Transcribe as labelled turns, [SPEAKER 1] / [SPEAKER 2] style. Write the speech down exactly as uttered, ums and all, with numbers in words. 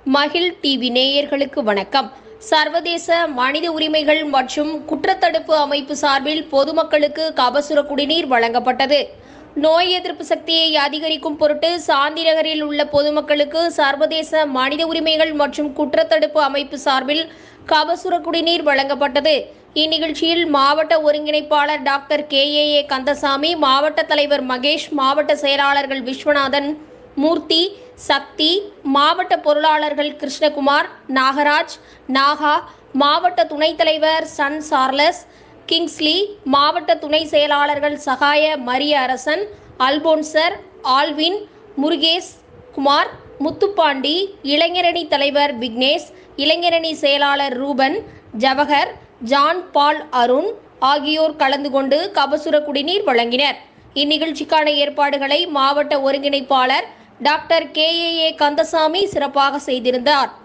[SPEAKER 1] மகிழ் டிவி நேயர்களுக்கு வணக்கம். சர்வதேச மனித உரிமைகள் மற்றும் குற்றத்தடுப்பு அமைப்பு சார்பில் பொதுமக்களுக்கு கபசுர குடிநீர் வழங்கப்பட்டது. நோய் எதிர்ப்பு சக்தியை அதிகரிக்கும் பொருட்டு சாந்தி நகரில் உள்ள பொதுமக்களுக்கு சர்வதேச மனித உரிமைகள் மற்றும் குற்றத்தடுப்பு அமைப்பு சார்பில் கபசுர குடிநீர் வழங்கப்பட்டது. இந்நிகழ்ச்சியில் மாவட்ட ஒருங்கிணைப்பாளர் doctor K A A Kandasamy, மாவட்ட தலைவர் மகேஷ், மாவட்ட செயலாளர்கள் விஸ்வநாதன், மூர்த்தி, சக்தி, மாவட்ட பொருளாளர்கள் கிருஷ்ணகுமார், நாகராஜ், நாகா, மாவட்ட துணைத் தலைவர் சன் சார்லஸ், கிங்ஸ்லி, மாவட்ட துணை செயலாளர்கள் சகாய மரிய அரசன், அல்போன்சர், ஆல்வின், முருகேஷ் குமார், முத்துப்பாண்டி, இளைஞரணி தலைவர் விக்னேஷ், இளைஞரணி செயலாளர் ரூபன், ஜவஹர், ஜான் பால் அருண் ஆகியோர் கலந்து கொண்டு கபசுர குடிநீர் வழங்கினர். இந்நிகழ்ச்சிக்கான ஏற்பாடுகளை மாவட்ட ஒருங்கிணைப்பாளர் doctor K A A Kandasamy சிறப்பாக செய்திருந்தார்.